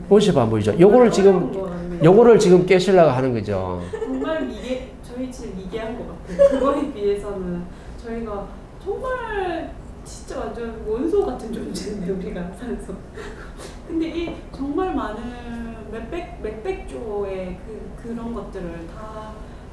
원시반복이죠. 요거를 지금 깨시려고 하는 거죠. 정말 저희 집 미개한 것 같아요. 그거에 비해서는 저희가 정말 진짜 완전 원소 같은 존재인데 우리가 살아서. 근데 이 정말 많은 몇백 조의 그런 것들을 다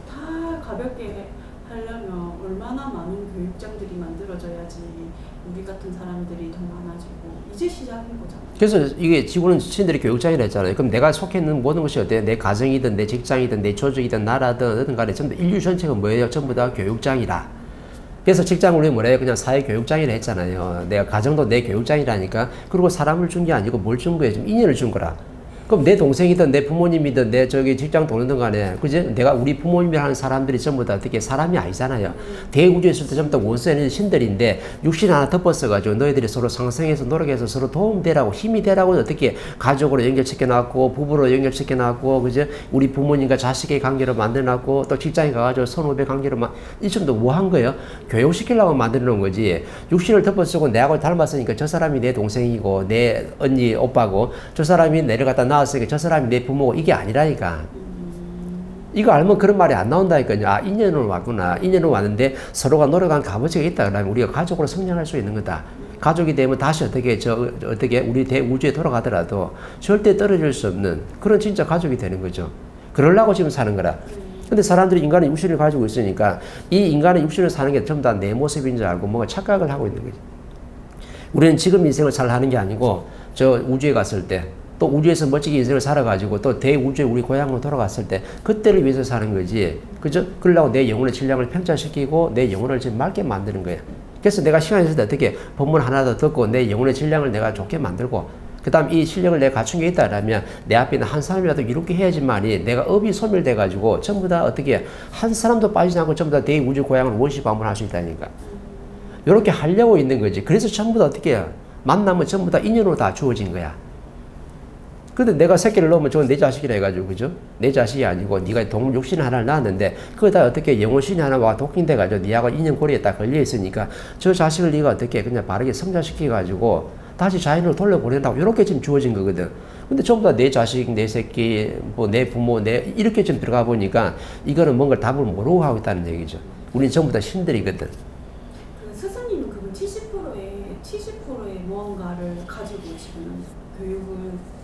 가볍게 하려면 얼마나 많은 교육장들이 만들어져야지 우리 같은 사람들이 더 많아지고 이제 시작인 거잖아요. 그래서 이게 지구는 신들이 교육장이라 했잖아요. 그럼 내가 속해 있는 모든 것이 어때요? 내 가정이든 내 직장이든 내 조직이든 나라든 어떤 간에 전부 인류 전체가 뭐예요? 전부 다 교육장이라. 그래서 직장을 우리 뭐래요? 그냥 사회교육장이라 했잖아요. 내가 가정도 내 교육장이라니까. 그리고 사람을 준 게 아니고 뭘 준 거예요? 지금 인연을 준 거라. 그럼 내 동생이든 내 부모님이든 내 직장 동료든 간에 그지? 내가 우리 부모님이 하는 사람들이 전부 다 어떻게 사람이 아니잖아요. 대우주에 있을 때 전부 다 원수에는 신들인데 육신 하나 덮어써가지고 너희들이 서로 상생해서 노력해서 서로 도움되라고 힘이 되라고 어떻게 가족으로 연결시켜놨고 부부로 연결시켜놨고 그지? 우리 부모님과 자식의 관계로 만들어놨고 또 직장에 가가지고 선후배 관계로 이쯤도 뭐 한 거예요? 교육시키려고 만들어놓은 거지. 육신을 덮어쓰고 내하고 닮았으니까 저 사람이 내 동생이고 내 언니 오빠고 저 사람이 내려갔다 나왔으니까 저 사람이 내 부모고 이게 아니라니까. 이거 알면 그런 말이 안 나온다니까요. 아, 인연으로 왔구나. 인연으로 왔는데 서로가 노력한 값어치가 있다. 그러면 우리가 가족으로 성장할 수 있는 거다. 가족이 되면 다시 어떻게 우리 대우주에 돌아가더라도 절대 떨어질 수 없는 그런 진짜 가족이 되는 거죠. 그러려고 지금 사는 거라. 근데 사람들이 인간의 육신을 가지고 있으니까 이 인간의 육신을 사는 게 전부 다 내 모습인 줄 알고 뭔가 착각을 하고 있는 거죠. 우리는 지금 인생을 잘 하는 게 아니고 저 우주에 갔을 때 또 우주에서 멋지게 인생을 살아가지고 또 대우주에 우리 고향으로 돌아갔을 때 그때를 위해서 사는 거지. 그죠? 그러려고 내 영혼의 질량을 평자시키고 내 영혼을 지금 맑게 만드는 거야. 그래서 내가 시간이 있을 때 어떻게 법문 하나 더 듣고 내 영혼의 질량을 내가 좋게 만들고 그 다음 이 실력을 내가 갖춘 게 있다라면 내 앞에 있는 한 사람이라도 이롭게 해야지만이 내가 업이 소멸돼가지고 전부 다 어떻게 한 사람도 빠지지 않고 전부 다 대우주 고향을 원시 방문할 수 있다니까. 이렇게 하려고 있는 거지. 그래서 전부 다 어떻게 해요? 만나면 전부 다 인연으로 다 주어진 거야. 근데 내가 새끼를 넣으면 저건 내 자식이라 해가지고, 그죠? 내 자식이 아니고, 네가 동물 육신 하나를 낳았는데, 그거 다 어떻게 영혼신이 하나가 독행돼가지고, 네하고 인연고리에 딱 걸려있으니까, 저 자식을 네가 어떻게 그냥 바르게 성장시켜가지고, 다시 자연으로 돌려보낸다고, 이렇게 지금 주어진 거거든. 근데 전부 다 내 자식, 내 새끼, 뭐 내 부모, 이렇게 좀 들어가 보니까, 이거는 뭔가 답을 모르고 하고 있다는 얘기죠. 우리는 전부 다 신들이거든. 스승님은 그분 70%의 무언가를 가지고 계시는 교육을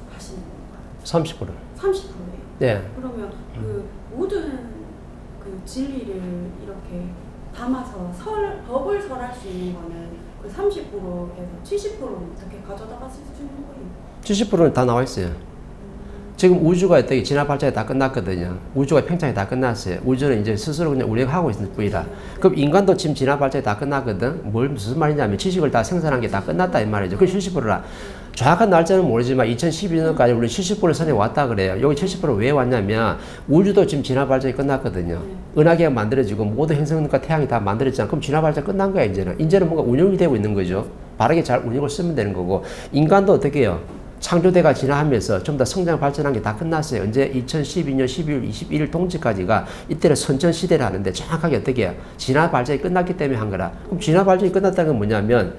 30%. 30%예요? 네. 그러면 그 모든 그 진리를 이렇게 담아서 법을 설할 수 있는 거는 그 30%에서 70%는 어떻게 가져다 갔을 수 있는 거예요? 70%는 다 나와 있어요. 지금 우주가 어떻게 진화 발전이 다 끝났거든요. 우주가 팽창이 다 끝났어요. 우주는 이제 스스로 그냥 운행하고 있는 뿐이다. 그럼 인간도 지금 진화 발전이 다 끝났거든. 무슨 말이냐면 지식을 다 생산한 게 다 끝났다 이 말이죠. 그게 70%라. 정확한 날짜는 모르지만 2012년까지 우리 70% 선에 왔다 그래요. 여기 70% 왜 왔냐면 우주도 지금 진화 발전이 끝났거든요. 은하계가 만들어지고 모든 행성과 태양이 다 만들어지잖아. 그럼 진화 발전 끝난 거야 이제는. 이제는 뭔가 운영이 되고 있는 거죠. 바르게 잘 운영을 쓰면 되는 거고 인간도 어떻게 해요? 창조대가 진화하면서 좀 더 성장 발전한 게 다 끝났어요. 언제 2012년 12월 21일 동지까지가 이때는 선천시대를 하는데 정확하게 어떻게 해요? 진화 발전이 끝났기 때문에 한 거라. 그럼 진화 발전이 끝났다는 건 뭐냐면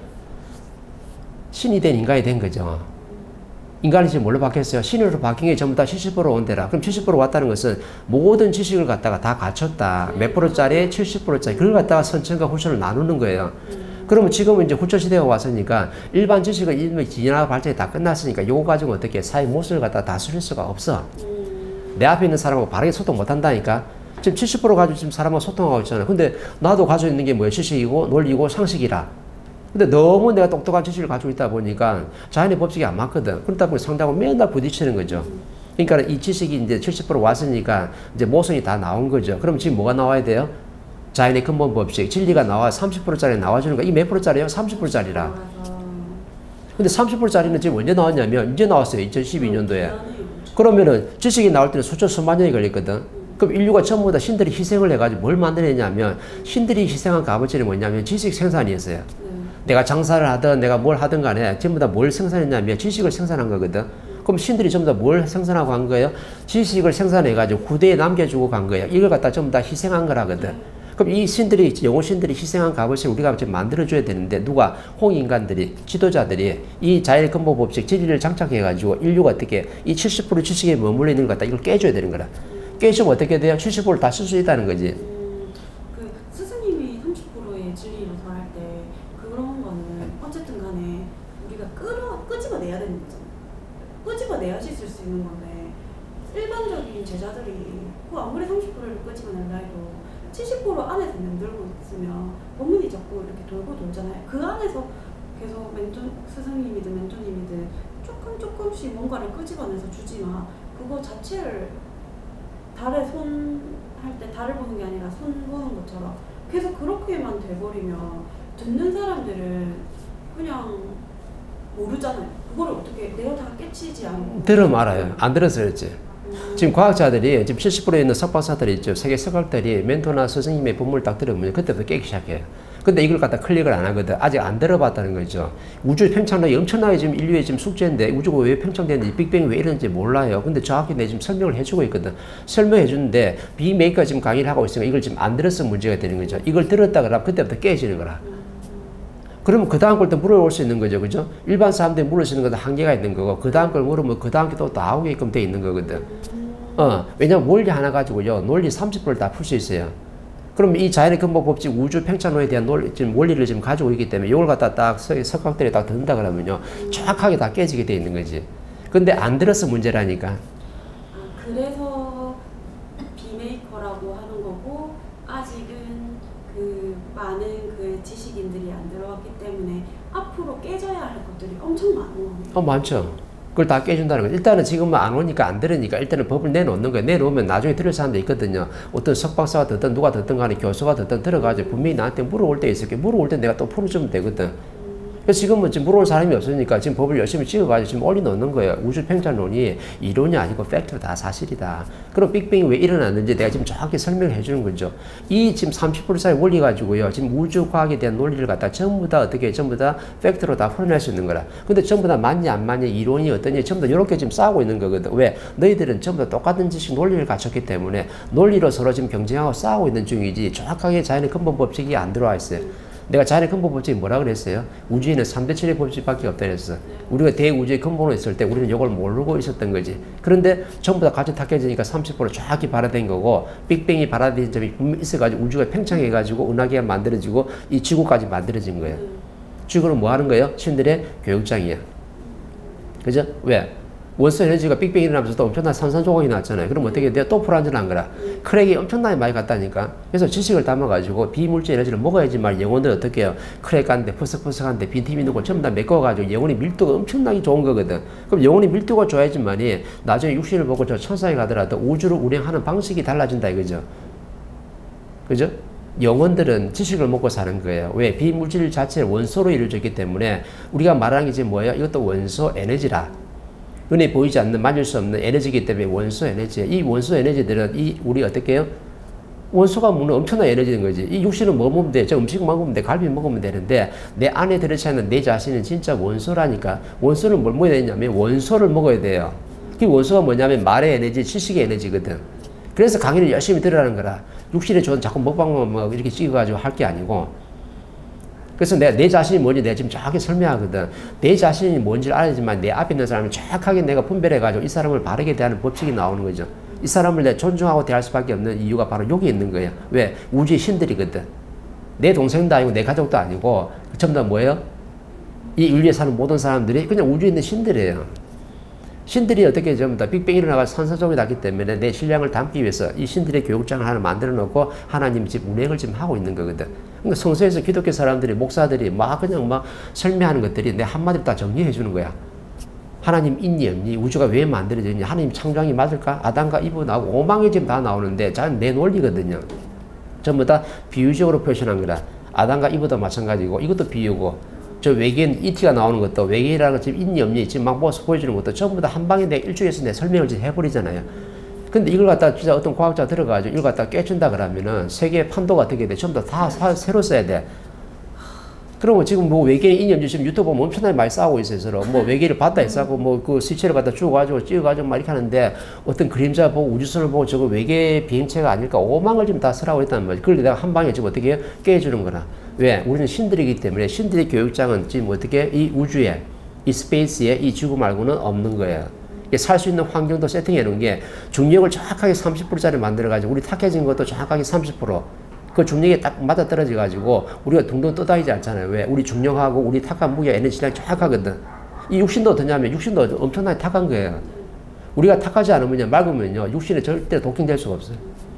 신이 된 인간이 된 거죠. 인간이 지금 뭘로 바뀌었어요? 신으로 바뀐 게 전부 다 70% 온대라. 그럼 70% 왔다는 것은 모든 지식을 갖다가 다 갖췄다. 몇 프로짜리? 70%짜리. 그걸 갖다가 선천과 후천을 나누는 거예요. 그러면 지금은 이제 후천시대가 왔으니까 일반 지식은 이미 진화 발전이 다 끝났으니까 요거 가지고 어떻게 사회 모습을 갖다가 다스릴 수가 없어. 내 앞에 있는 사람하고 바르게 소통 못 한다니까. 지금 70% 가지고 지금 사람하고 소통하고 있잖아요. 근데 나도 가지고 있는 게 뭐예요? 지식이고 논리고 상식이라. 근데 너무 내가 똑똑한 지식을 가지고 있다 보니까 자연의 법칙이 안 맞거든. 그러다 보니 상대하고 맨날 부딪히는 거죠. 그러니까 이 지식이 이제 70% 왔으니까 이제 모성이 다 나온 거죠. 그럼 지금 뭐가 나와야 돼요? 자연의 근본 법칙, 진리가 나와 30%짜리 나와주는 거야. 이 몇 프로짜리예요? 30%짜리라. 근데 30%짜리는 지금 언제 나왔냐면 이제 나왔어요. 2012년도에. 그러면은 지식이 나올 때는 수천 수만 년이 걸렸거든. 그럼 인류가 전부 다 신들이 희생을 해가지고 뭘 만들어냈냐면 신들이 희생한 값어치는 뭐냐면 지식 생산이었어요. 내가 장사를 하든 내가 뭘 하든 간에 전부 다 뭘 생산했냐면 지식을 생산한 거거든. 그럼 신들이 전부 다 뭘 생산하고 간 거예요? 지식을 생산해가지고 후대에 남겨주고 간 거예요. 이걸 갖다 전부 다 희생한 거라거든. 그럼 이 신들이, 영혼 신들이 희생한 값을 우리가 지금 만들어줘야 되는데, 누가? 홍인간들이, 지도자들이 이 자연의 근본 법칙, 진리를 장착해가지고 인류가 어떻게 이 70% 지식에 머물러 있는 것 같다. 이걸 깨줘야 되는 거라. 깨주면 어떻게 돼요? 70%를 다 쓸 수 있다는 거지. 그 스승님이 30%의 진리로 설할 때 그런 거는 어쨌든 간에 우리가 끄집어내야 되는 거잖아요. 끄집어내야지 쓸 수 있는 건데 일반적인 제자들이 그 아무리 30%를 끄집어낸다 해도 70% 안에서 만들고 있으면 법문이 자꾸 이렇게 돌고 돌잖아요. 그 안에서 계속 스승님이든 멘토님이든 조금씩 뭔가를 끄집어내서 주지만 그거 자체를 달에 손 할 때 달을 보는 게 아니라 손 보는 것처럼 계속 그렇게만 돼버리면 듣는 사람들은 그냥 모르잖아요. 그걸 어떻게 내가 다 깨치지 않고 들으면 알아요. 안 들어서 그랬지. 지금 과학자들이 지금 70%에 있는 석박사들이 있죠. 세계 석학들이 멘토나 스승님의 본문을 딱 들으면 그때부터 깨기 시작해요. 근데 이걸 갖다 클릭을 안 하거든. 아직 안 들어봤다는 거죠. 우주의 팽창력이 엄청나게 지금 인류의 지금 숙제인데 우주가 왜 팽창되는지, 빅뱅이 왜 이러는지 몰라요. 근데 정확히 내 지금 설명을 해주고 있거든. 설명해 주는데 비메이커가 지금 강의를 하고 있으니까 이걸 지금 안 들었으면 문제가 되는 거죠. 이걸 들었다 그러면 그때부터 깨지는 거라. 그러면 그 다음 걸 또 물어볼 수 있는 거죠. 그죠? 일반 사람들이 물을 수 있는 것도 한계가 있는 거고, 그 다음 걸 물으면 그 다음 게 또 나오게끔 돼 있는 거거든. 왜냐면 원리 하나 가지고요, 논리 30%를 다 풀 수 있어요. 그럼 이 자연의 근본 법칙, 우주 팽창론에 대한 지금 원리를 지금 가지고 있기 때문에 이걸 갖다 딱 석학들이 딱 듣는다 그러면요, 정확하게 다 깨지게 돼 있는 거지. 근데 안 들어서 문제라니까. 그래서 비메이커라고 하는 거고, 아직은 그 많은 그 지식인들이 안 들어왔기 때문에 앞으로 깨져야 할 것들이 엄청 많은 겁니다. 많죠. 그걸 다 깨준다는 거죠. 일단은 지금은 안 오니까 안 들으니까 일단은 법을 내놓는 거예요. 내놓으면 나중에 들을 사람도 있거든요. 어떤 석박사가 듣든 누가 듣든 간에 교수가 듣든 들어가지고 분명히 나한테 물어올 때 있을 게, 물어올 때 내가 또 풀어주면 되거든. 그래서 지금은 지금 물어올 사람이 없으니까 지금 법을 열심히 찍어가지고 지금 올려놓는 거예요. 우주 팽창론이 이론이 아니고 팩트로 다 사실이다. 그럼 빅뱅이 왜 일어났는지 내가 지금 정확히 설명을 해주는 거죠. 이 지금 30% 사이 원리 가지고요, 지금 우주 과학에 대한 논리를 갖다 전부 다 어떻게 전부 다 팩트로 다 풀어낼 수 있는 거라. 근데 전부 다 맞냐 안 맞냐, 이론이 어떠냐, 전부 다 이렇게 지금 싸우고 있는 거거든. 왜? 너희들은 전부 다 똑같은 지식 논리를 갖췄기 때문에 논리로 서로 지금 경쟁하고 싸우고 있는 중이지 정확하게 자연의 근본 법칙이 안 들어와 있어요. 내가 자연의 근본 법칙이 뭐라 그랬어요? 우주에는 3대7의 법칙밖에 없다 그랬어. 우리가 대우주의 근본으로 있을 때 우리는 이걸 모르고 있었던 거지. 그런데 전부 다 같이 탁해지니까 30% 정확히 발화된 거고, 빅뱅이 발화된 점이 분명히 있어가지고 우주가 팽창해가지고 은하계가 만들어지고 이 지구까지 만들어진 거예요. 지구는 뭐 하는 거예요? 신들의 교육장이야. 그죠? 왜? 원소 에너지가 빅뱅이 일어나면서 또 엄청난 산산조각이 났잖아요. 그럼 어떻게 돼요? 또 불안전한 거라. 크랙이 엄청나게 많이 갔다니까. 그래서 지식을 담아가지고 비물질 에너지를 먹어야지만 영혼들 어떻게 해요? 크랙 간데, 퍼석퍼석한데, 빈틈 있는 거 전부 다 메꿔가지고 영혼의 밀도가 엄청나게 좋은 거거든. 그럼 영혼의 밀도가 좋아야지만이 나중에 육신을 보고 저 천상에 가더라도 우주를 운행하는 방식이 달라진다 이거죠. 그죠? 영혼들은 지식을 먹고 사는 거예요. 왜? 비물질 자체를 원소로 이루어졌기 때문에 우리가 말하는 게 지금 뭐예요? 이것도 원소 에너지라. 눈에 보이지 않는, 만질 수 없는 에너지이기 때문에 원소 에너지예요. 이 원소 에너지들은 우리 어떻게 해요? 원소가 먹는 엄청난 에너지인 거지. 이 육신은 뭐 먹으면 돼? 저 음식 먹으면 돼? 갈비 먹으면 되는데 내 안에 들어차 있는 내 자신은 진짜 원소라니까. 원소는 뭘 먹어야 되냐면 원소를 먹어야 돼요. 그 원소가 뭐냐면 말의 에너지, 지식의 에너지거든. 그래서 강의를 열심히 들으라는 거라. 육신에 좋은 자꾸 먹방만 뭐 이렇게 찍어가지고 할 게 아니고. 그래서 내가 내 자신이 뭔지 내가 지금 정확하게 설명하거든. 내 자신이 뭔지를 알아야지만 내 앞에 있는 사람을 정확하게 내가 분별해가지고 이 사람을 바르게 대하는 법칙이 나오는 거죠. 이 사람을 내가 존중하고 대할 수밖에 없는 이유가 바로 여기 있는 거예요. 왜? 우주의 신들이거든. 내 동생도 아니고 내 가족도 아니고 전부 다 뭐예요? 이 인류에 사는 모든 사람들이 그냥 우주에 있는 신들이에요. 신들이 어떻게 전부 다 빅뱅이 일어나서 산사적이 났기 때문에 내 신량을 담기 위해서 이 신들의 교육장을 하나 만들어 놓고 하나님 집 운행을 지금 하고 있는 거거든. 그러니까 성서에서 기독교 사람들이, 목사들이 막 그냥 막 설명하는 것들이 내 한마디로 다 정리해 주는 거야. 하나님 있니 없니? 우주가 왜 만들어졌니? 하나님 창조이 맞을까? 아담과 이브 나오고 오망이 지금 다 나오는데 자는 내 논리거든요. 전부 다 비유적으로 표현한 거라. 아담과 이브도 마찬가지고 이것도 비유고, 저 외계인 ET가 나오는 것도 외계인이라는 거 지금 있니 없니 지금 막 보여주는 것도 전부 다 한 방에 내가 일주일에서 내 설명을 지금 해버리잖아요. 근데 이걸 갖다 진짜 어떤 과학자 들어가지고 이걸 갖다 깨준다 그러면은 세계의 판도가 어떻게 돼? 전부 다 새로 써야 돼. 그러면 지금 뭐 외계인 이념주 지금 유튜브 보면 엄청나게 많이 싸우고 있어요. 서로. 뭐 외계인을 봤다 싸고 뭐 그 시체를 갖다 주워가지고 찍어가지고 막 이렇게 하는데 어떤 그림자 보고 우주선을 보고 저거 외계 비행체가 아닐까 오망을 지금 다 쓰라고 했단 말이에요. 그걸 내가 한 방에 지금 어떻게 해요? 깨주는 거나. 왜? 우리는 신들이기 때문에 신들의 교육장은 지금 어떻게 이 우주에 이 스페이스에 이 지구 말고는 없는 거예요. 살 수 있는 환경도 세팅해 놓은 게 중력을 정확하게 30%짜리 만들어가지고 우리 탁해진 것도 정확하게 30%. 그 중력에 딱 맞아 떨어져가지고 우리가 둥둥 떠다니지 않잖아요. 왜? 우리 중력하고 우리 탁한 무게 에너지랑 정확하거든. 이 육신도 어떠냐면 육신도 엄청나게 탁한 거예요. 우리가 탁하지 않으면요, 맑으면요, 육신에 절대 독행될 수가 없어요.